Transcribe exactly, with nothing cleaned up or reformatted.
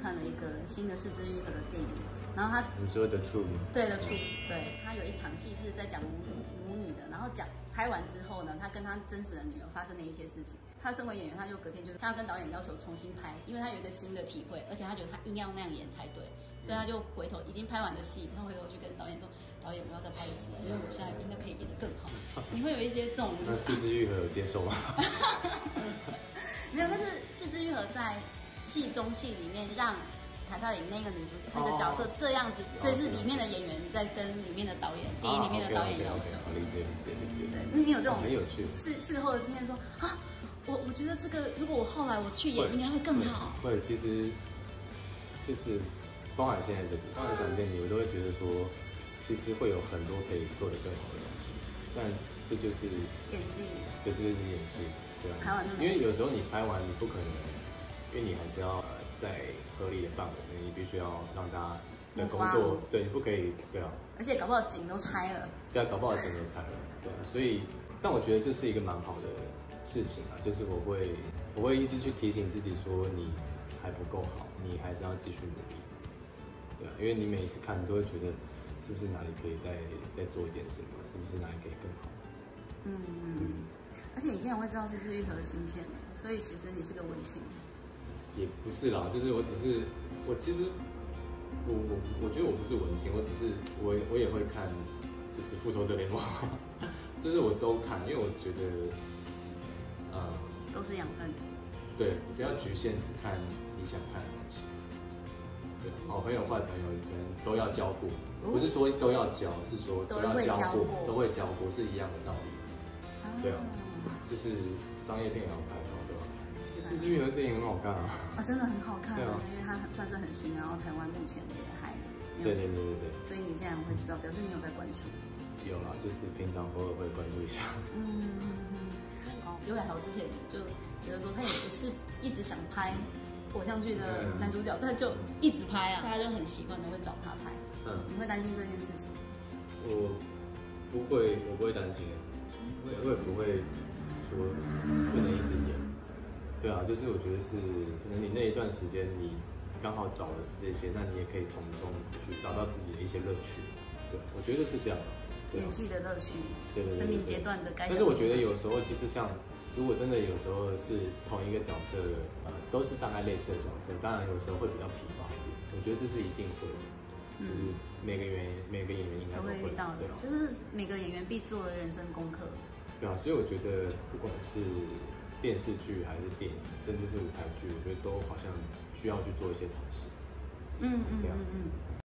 看了一个新的四肢愈合的电影，然后他你说的 True 吗？ 对的 True， 对，他有一场戏是在讲母子母女的，然后讲拍完之后呢，他跟他真实的女儿发生的一些事情。他身为演员，他就隔天就是他要跟导演要求重新拍，因为他有一个新的体会，而且他觉得他硬要那样演才对，所以他就回头已经拍完的戏，他回头去跟导演说，导演我要再拍一次，因为我现在应该可以演得更好。你会有一些这种， 那四肢愈合有接受吗？ 没有，但是四肢愈合在戏中戏里面让凯撒琳那个女主角、oh, 那个角色这样子， oh, 所以是里面的演员在跟里面的导演， oh, 电影里面的导演要求。 好，理解理解理解。 对，你有这种很有趣事事后的经验说啊，我我觉得这个如果我后来我去演，应该会更好。 会，其实就是包含现在这个，包含想见你，我都会觉得说，其实会有很多可以做得更好的东西，但这就是演戏。 对，这就是演戏。对啊， 拍完因为有时候你拍完，你不可能，因为你还是要呃在合理的范围内，你必须要让大家的工作，对，你不可以，对啊。 而且搞不好景都拆了。 对啊，搞不好景都拆了，对啊。所以，但我觉得这是一个蛮好的事情啊，就是我会我会一直去提醒自己说，你还不够好，你还是要继续努力。对啊，因为你每一次看，你都会觉得是不是哪里可以再再做一点什么，是不是哪里可以更好。 嗯嗯嗯。而且你竟然会知道是四肢愈合的芯片，所以其实你是个文青。 也不是啦，就是我只是我其实我我我觉得我不是文青，我只是我我也会看，就是复仇者联盟，就是我都看，因为我觉得，呃， 都是养分。 对，我觉得要局限只看你想看的东西。对，好朋友坏朋友可能都要交过，哦、不是说都要交，是说都要交过，都会交过，是一样的道理。啊对啊。就是商业电影好看，然后对吧？四肢愈合电影很好看啊！ 啊、哦，真的很好看啊！因为它算是很新，然后台湾目前也还没有。 对对对对对。 所以你竟然会知道，表示你有在关注。 有啦，就是平常偶尔会关注一下。嗯嗯嗯。哦，刘亚豪之前就觉得说，他也不是一直想拍偶像剧的男主角，嗯、但就一直拍啊，大家就很习惯的会找他拍。嗯。你会担心这件事情？ 我不会，我不会担心，我也我也不会。说不能一直演，对啊，就是我觉得是可能你那一段时间你刚好找的是这些，那你也可以从中去找到自己的一些乐趣。对，我觉得是这样的。 演戏的乐趣， 对对对， 生命阶段的该。 但是我觉得有时候就是像，如果真的有时候是同一个角色的，呃，都是大概类似的角色，当然有时候会比较疲乏一点。我觉得这是一定会的。就是每个演员每个演员应该都会遇到的，对啊，就是每个演员必做的人生功课。 对啊，所以我觉得不管是电视剧还是电影，甚至是舞台剧，我觉得都好像需要去做一些尝试。 嗯嗯嗯嗯。